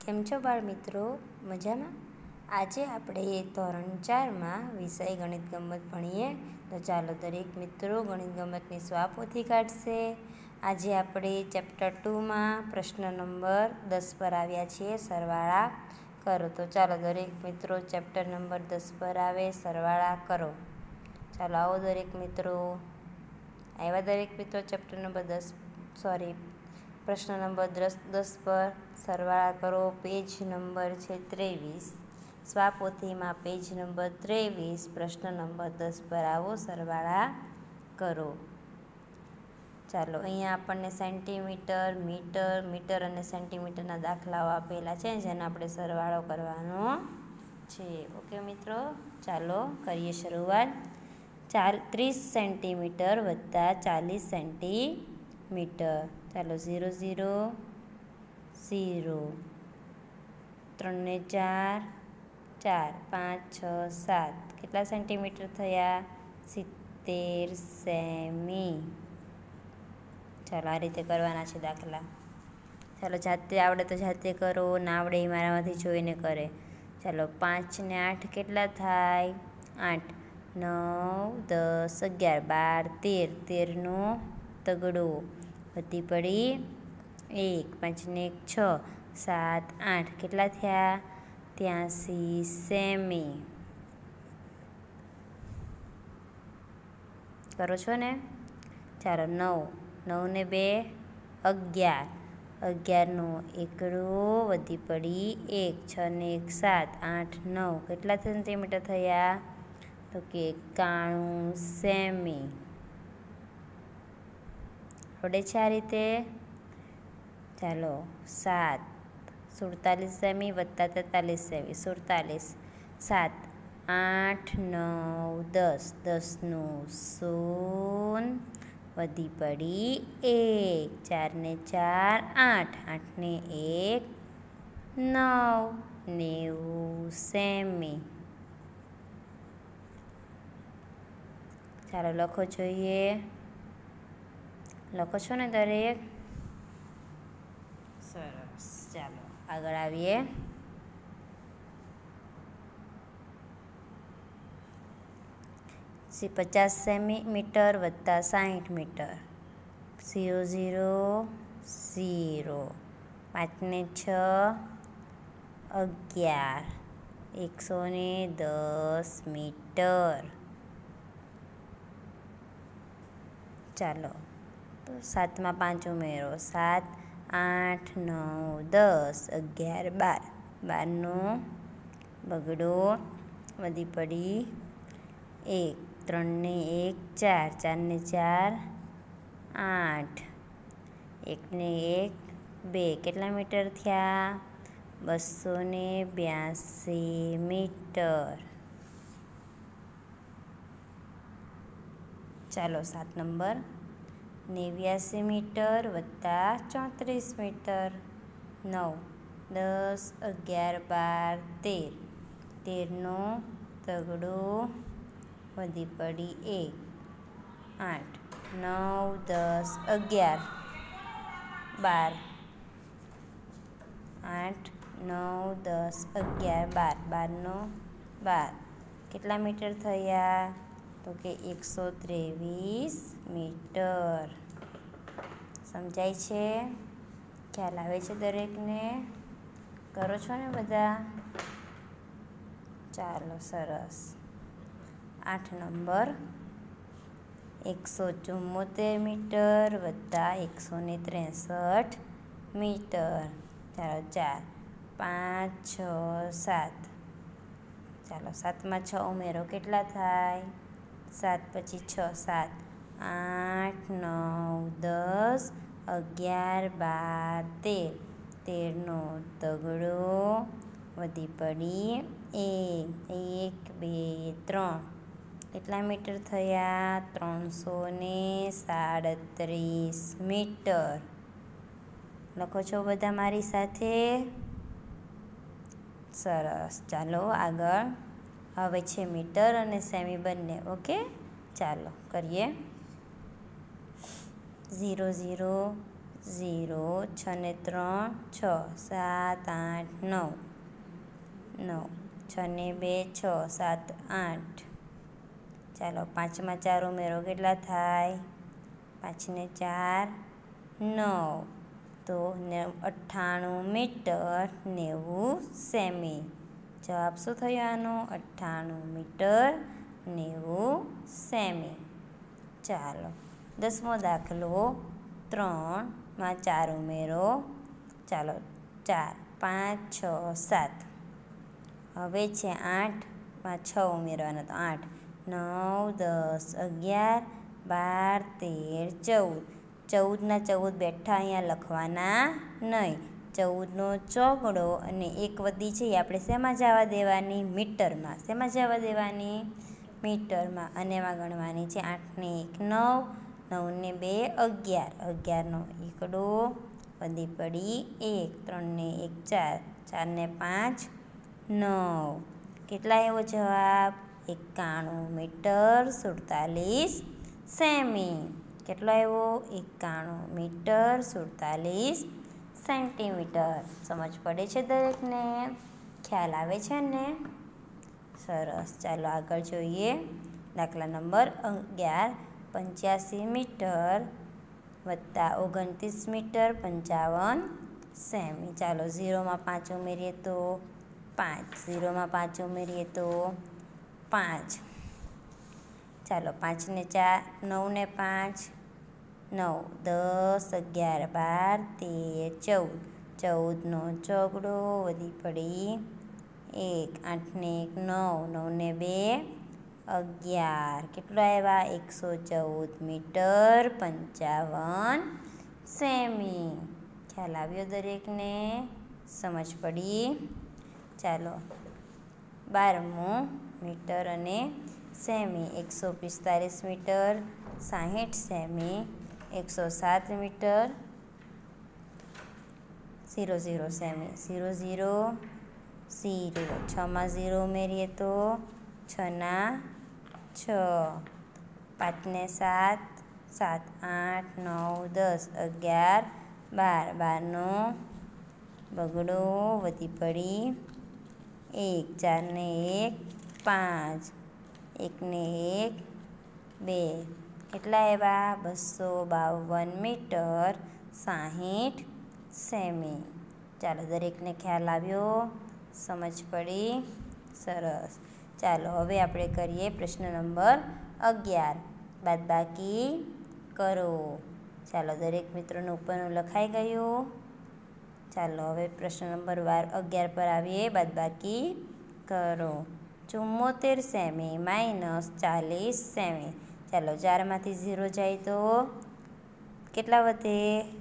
કેમ છો બાળ મિત્રો? મજામાં? આજે આપણે ધોરણ 4માં વિષય ગણિત ગમત ભણીએ. તો ચાલો દરેક મિત્રો ગણિત ગમતની સ્વાપોથી કાઢશે. આજે આપણે ચેપ્ટર 2માં પ્રશ્ન નંબર 10 પર આવ્યા છીએ, સરવાળા કરો. તો ચાલો દરેક મિત્રો ચેપ્ટર નંબર 10 પર આવે, સરવાળા કરો. ચાલો આવો દરેક મિત્રો. આવ્યા દરેક મિત્રો ચેપ્ટર નંબર 10 પ્રશ્ન નંબર 10 પર સરવાળા કરો. પેજ નંબર છે 23, સ્વાપોથીમાં પેજ નંબર 23, પ્રશ્ન નંબર 10 પર આવો, સરવાળા કરો. ચાલો અહીંયા આપણને સેન્ટીમીટર, મીટર અને સેન્ટીમીટરના દાખલાઓ આપેલા છે, જેને આપણે સરવાળો કરવાનો છે. ઓકે મિત્રો, ચાલો કરીએ શરૂઆત. 30 સેન્ટીમીટર વત્તા 40 સેન્ટીમીટર. ચાલો 0 0 0, 3 ને 4 4, 5 6 7, કેટલા સેન્ટીમીટર થયા? 70 સેમી. ચાલો આ રીતે કરવાના છે દાખલા. ચાલો જાતે આવડે તો જાતે કરો, ના આવડે એ મારામાંથી જોઈને કરે. ચાલો 5 ને 8 કેટલા થાય? 8, 9 10 11 12 13નો તગડો વધી પડી 1, 5 ને 1 6, 7 8, કેટલા થયા? 83 સેમી. કરો છો ને? ચાલો 9 ને 2 11, 11નો એકડો વધી પડી 1, 6 ને 1 7, 8 9, કેટલા સેન્ટીમીટર થયા? તો કે 91 સેમી. આવડે છે આ રીતે? ચાલો 7, 47 સેમી વત્તા 43 સેમી, 47, 7 8 9 10, 10નું શૂન વધી પડી 1, 4 ને 4 8, 8 ને 1 9, 90 સેમી. ચાલો લખો જોઈએ. લખો છો ને દરેક? સરસ. ચાલો આગળ આવીએ. પછી 50 સેન્ટીમીટર વત્તા 60 મીટર. 0 0 0, 5 ને 6 11, 110 મીટર. ચાલો તો 7માં 5 ઉમેરો. 7 8 9 10 11 12, 12નો બગડો વધી પડી 1, 3 ને 1 4, 4 ને 4 8, 1 ને 1 2, કેટલા મીટર થયા? 282 મીટર. ચાલો 7 નંબર. 89 મીટર વત્તા 34 મીટર. 9 10 11 12 13, 13નો તગડો વધી પડી 1, 8 9 10 11 12, 8 9 10 11 12, 12નો 12, કેટલા મીટર થયા? તો કે 123 મીટર. સમજાય છે? ખ્યાલ આવે છે દરેકને? કરો છો ને બધા? ચાલો સરસ. 8 નંબર. 174 મીટર વત્તા 163 મીટર. ચાલો 4 5 6 7. ચાલો 7માં 6 ઉમેરો. કેટલા થાય? 7 પછી 6 7, 8 9 10 11 12 13નો તગડો વધી પડી 1, 2 3, કેટલા મીટર થયા? 337 મીટર. લખો છો બધા મારી સાથે? સરસ. ચાલો આગળ. હવે છે મીટર અને સેમી બંને. ઓકે, ચાલો કરીએ. 0 0 0 6 ને 3 6 7 8 9 9 6 ને 2 6 7 8 ચાલો 5 માં 4 ઉમેરો કેટલા થાય 5 ને 4 9 તો 98 મીટર 90 સેમી જવાબ શું થયો આનો 98 મીટર 90 સેમી। ચાલો 10મો દાખલો 3 માં 4 ઉમેરો ચાલો 4 5 6 7 હવે છે 8 માં 6 ઉમેરવાના તો 8 9 10 11 12 13 14 14ના 14 બેઠા અહીંયા લખવાના નહીં 14નો ચોગડો અને એક વધી છે એ આપણે શેમાં જવા દેવાની મીટરમાં શેમાં જવા દેવાની મીટરમાં અને એમાં ગણવાની છે 8 ને 1 9 9 ને 2 11 11નો એકડો વધી પડી 1 3 ને 1 4 4 ને 5 9 કેટલા એવો જવાબ 91 મીટર 47 સેમી કેટલો આવ્યો 91 મીટર 47 સેન્ટીમીટર સમજ પડે છે દરેકને ખ્યાલ આવે છે ને સરસ ચાલો આગળ જોઈએ દાખલા નંબર 11 85 મીટર વત્તા 29 મીટર 55 સેમી ચાલો 0માં 5 ઉમેરીએ તો 5 0માં 5 ઉમેરીએ તો 5 ચાલો 5 ને 4 9 ને 5 9 10 11 12 13 14 14નો ચોગડો વધી પડી 1 8 ને 1 9 9 ને 2 11 કેટલો આવ્યા 114 મીટર 55 સેમી ખ્યાલ આવ્યો દરેકને સમજ પડી ચાલો 12મું મીટર અને સેમી 145 મીટર 60 સેમી 107 મીટર 0 0 સેમી 0 0 0 6માં 0 ઉમેરીએ તો 6 ના 6 5 ને 7 7 8 9 10 11 12 12નો બગડો વધી પડી 1 4 ને 1 5 1 ને 1 2 કેટલા આવ્યા 252 મીટર 60 સેમી ચાલો દરેકને ખ્યાલ આવ્યો સમજ પડી સરસ ચાલો હવે આપણે કરીએ પ્રશ્ન નંબર 11 બાદબાકી કરો ચાલો દરેક મિત્રોનું ઉપરનું લખાઈ ગયું ચાલો હવે પ્રશ્ન નંબર 11 પર આવીએ બાદબાકી કરો 74 સેમી માઇનસ 40 સેમી ચાલો 4માંથી 0 જાય તો કેટલા વધે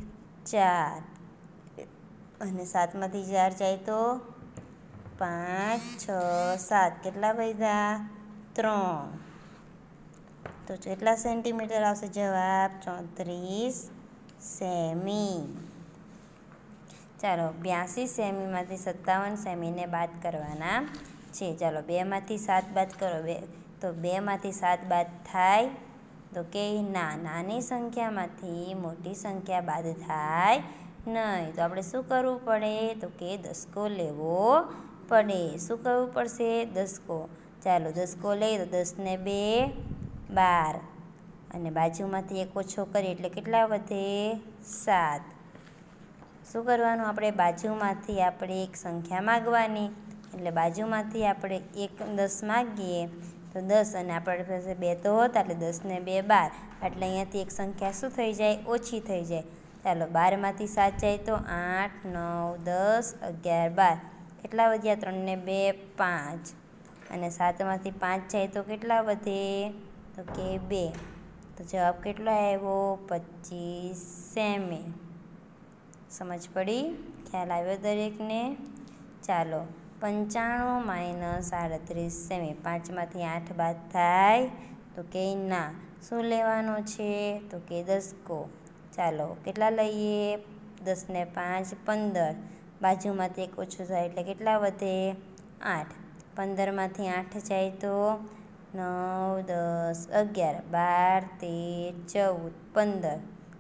4 અને 7માંથી 4 જાય તો 5 6 7 કેટલા વધ્યા 3 તો કેટલા સેન્ટીમીટર આવશે જવાબ 34 સેમી ચાલો 82 સેમીમાંથી 57 સેમીને બાદ કરવાના છે ચાલો 2માંથી 7 બાદ કરો તો 2માંથી 7 બાદ થાય તો કે ના નાની સંખ્યામાંથી મોટી સંખ્યા બાદ થાય નહીં તો આપણે શું કરવું પડે તો કે દસકો લેવો પડે શું કરવું પડશે દસકો ચાલો દસકો લઈ તો 10 ને 2 12 અને બાજુમાંથી એક ઓછો કરીએ એટલે કેટલા વધે 7 શું કરવાનું આપણે બાજુમાંથી આપણે એક સંખ્યા માગવાની એટલે બાજુમાંથી આપણે 10 માગીએ તો 10 અને આપણી પાસે 2 તો હતા એટલે 10 ને 2 12 એટલે અહીંયાથી એક સંખ્યા શું થઈ જાય ઓછી થઈ જાય ચાલો 12માંથી 7 જાય તો 8 9 10 11 12 કેટલા વધ્યા 3 ને 2 5 અને 7માંથી 5 જાય તો કેટલા વધે તો કે 2 તો જવાબ કેટલો આવ્યો 25 સેમી સમજ પડી ખ્યાલ આવ્યો દરેકને ચાલો 95 માઇનસ 38 સેમી 5માંથી 8 બાદ થાય તો કે ના શું લેવાનું છે તો કે દસકો ચાલો કેટલા લઈએ 10 ને 5 15 બાજુમાંથી એક ઓછું થાય એટલે કેટલા વધે 8 15માંથી 8 જાય તો 9 10 11 12 13 14 15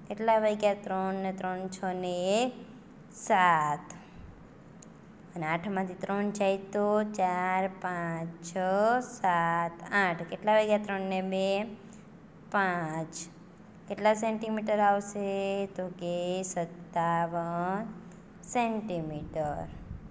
કેટલા વાગ્યા? 3 ને 3 6 ને 1 7 અને 8માંથી 3 જાય તો 4 5 6 7 8 કેટલા વાગ્યા? 3 ને 2 5 કેટલા સેન્ટીમીટર આવશે? તો કે 57 સેન્ટીમીટર.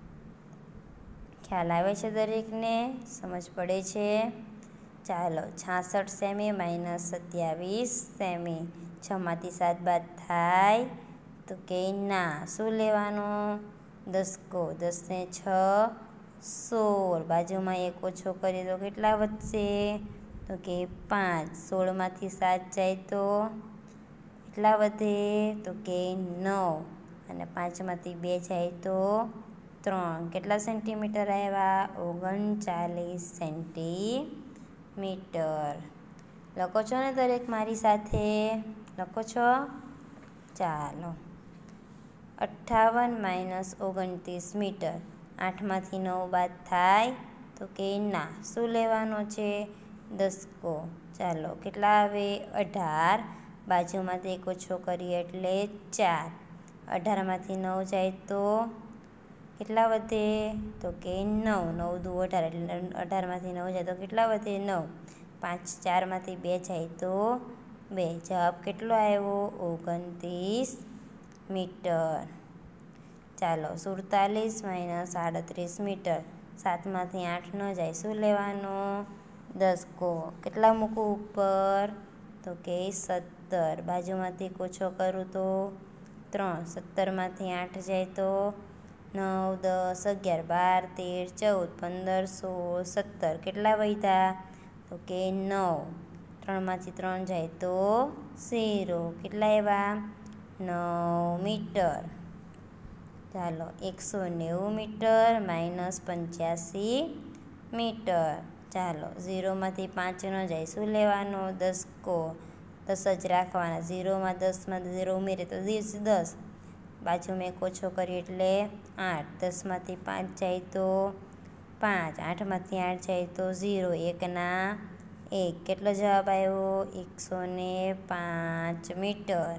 ખ્યાલ આવે છે દરેકને? સમજ પડે છે? ચાલો 66 સેમી માઇનસ 27 સેમી. 6માંથી 7 બાદ થાય તો કે ના. શું લેવાનું? દસકો. 10 ને 6 16. બાજુમાં 1 ઓછો કરીએ તો કેટલા વધશે? તો કે 5. 16માંથી 7 જાય તો કેટલા વધે? તો કે 9 અને 5માંથી 2 જાય તો 3. કેટલા સેન્ટીમીટર આવ્યા? 39 સેન્ટીમીટર. લખો છો ને દરેક મારી સાથે? લખો છો? ચાલો 58 માઇનસ 29 મીટર. 8માંથી 9 બાદ થાય તો કે ના. શું લેવાનો છે? દસકો. ચાલો કેટલા આવે? 18. બાજુમાંથી 1 ઓછો કરીએ એટલે 4. 18માંથી 9 જાય તો કેટલા વધે? તો કે 9. 9 દુ 18 એટલે 18માંથી 9 જાય તો કેટલા વધે? 9. 5 4માંથી 2 જાય તો 2. જવાબ કેટલો આવ્યો? 29 મીટર. ચાલો 47 માઇનસ 38 મીટર. 7માંથી 8 ન જાય. શું લેવાનું? દસકો. કેટલા મૂકવું ઉપર? તો કે 17. બાજુમાંથી ઓછો કરું તો 3. 17માંથી 8 જાય તો 9 10 11 12 13 14 15 16 17. કેટલા વધ્યા? તો કે 9. 3માંથી 3 જાય તો 0. કેટલા આવ્યા? 9 મીટર. ચાલો 190 મીટર માઇનસ 85 મીટર. ચાલો 0માંથી 5 ન જાય. શું લેવાનું? દસકો. 10 જ રાખવાના. 0માં 10માં 0 ઉમેરે તો 10. બાજુમાં 1 ઓછો કરીએ એટલે 8. 10માંથી 5 જાય તો 5. 8માંથી 8 જાય તો 0. 1ના 1. કેટલો જવાબ આવ્યો? 105 મીટર.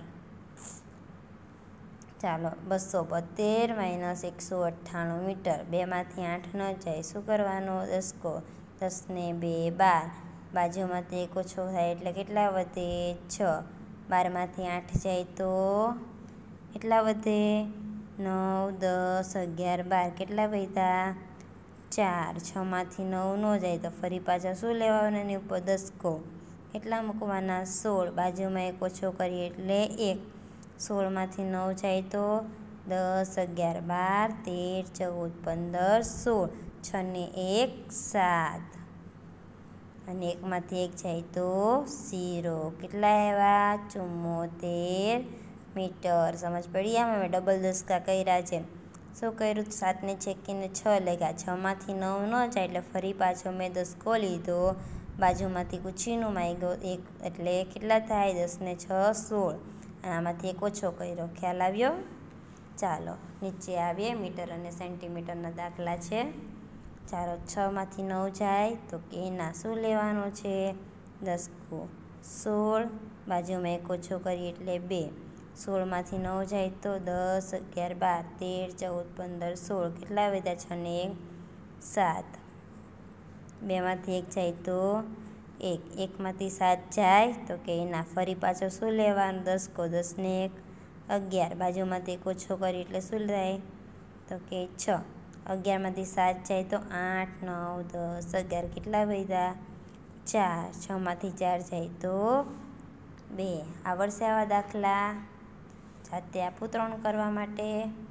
ચાલો 272 માઇનસ 198 મીટર. 2માંથી 8 ન જાય. શું કરવાનું? દસકો. 10 ને 2 12. બાજુમાંથી 1 ઓછો થાય એટલે કેટલા વધે? 6. 12માંથી 8 જાય તો કેટલા વધે? 9 10 11 12. કેટલા વધ્યા? 4. 6માંથી 9 ન જાય તો ફરી પાછા શું લેવાનું? એની ઉપર દસકો. કેટલા મૂકવાના? 16. બાજુમાં 1 ઓછો કરીએ એટલે 1. 16માંથી 9 જાય તો 10 11 12 13 14 15 16. 6 ને 1 7 અને 1માંથી 1 જાય તો 0. કેટલા આવ્યા? 74 મીટર. સમજ પડી? આમ અમે ડબલ દસકા કર્યા છે. શું કર્યું? 7 ને છેકીને 6 લખ્યા. 6માંથી 9 ન જાય એટલે ફરી પાછો મેં દસકો લીધો. બાજુમાંથી કુચીનું માંગ્યો 1 એટલે કેટલા થાય? 10 ને 6 16. અને આમાંથી 1 ઓછો કર્યો. ખ્યાલ આવ્યો? ચાલો નીચે આવીએ. મીટર અને સેન્ટીમીટરના દાખલા છે. ચાલો 6માંથી 9 જાય તો કે ના. શું લેવાનું છે? દસકો. 16. બાજુમાં 1 ઓછો કરીએ એટલે 2. 16માંથી 9 જાય તો 10 11 12 13 14 15 16. કેટલા વધ્યા? 6 ને 1 7. 2માંથી 1 જાય તો 1. 1માંથી 7 જાય તો કે ના. ફરી પાછો શું લેવાનું? દસકો. 10 ને 1 11. બાજુમાંથી 1 ઓછો કરીએ એટલે શું થાય? તો કે 6. 11માંથી 7 જાય તો 8 9 10 11. કેટલા વધ્યા? 4. 6માંથી 4 જાય તો 2. આવડશે આવા દાખલા? જાતે આપું 3 કરવા માટે?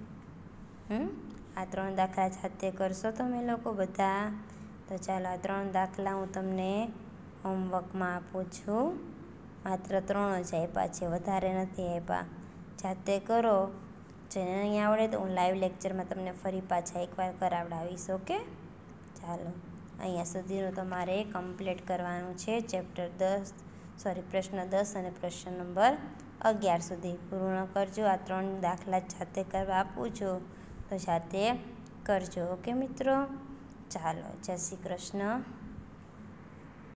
આ 3 દાખલા જાતે કરશો તમે લોકો બધા? તો ચાલો આ 3 દાખલા હું તમને હોમવર્કમાં આપું છું. માત્ર 3 જ આપ્યા છે, વધારે નથી આપ્યા. જાતે કરો. જેને નહીં આવડે તો હું લાઈવ લેક્ચરમાં તમને ફરી પાછા એકવાર કરાવડાવીશ. ઓકે? ચાલો અહીંયા સુધીનું તમારે કમ્પ્લીટ કરવાનું છે. પ્રશ્ન 10 અને પ્રશ્ન નંબર 11 સુધી પૂર્ણ કરજો. આ 3 દાખલા જાતે કરવા આપું છું તો જાતે કરજો. ઓકે મિત્રો? ચાલો જય શ્રી કૃષ્ણ.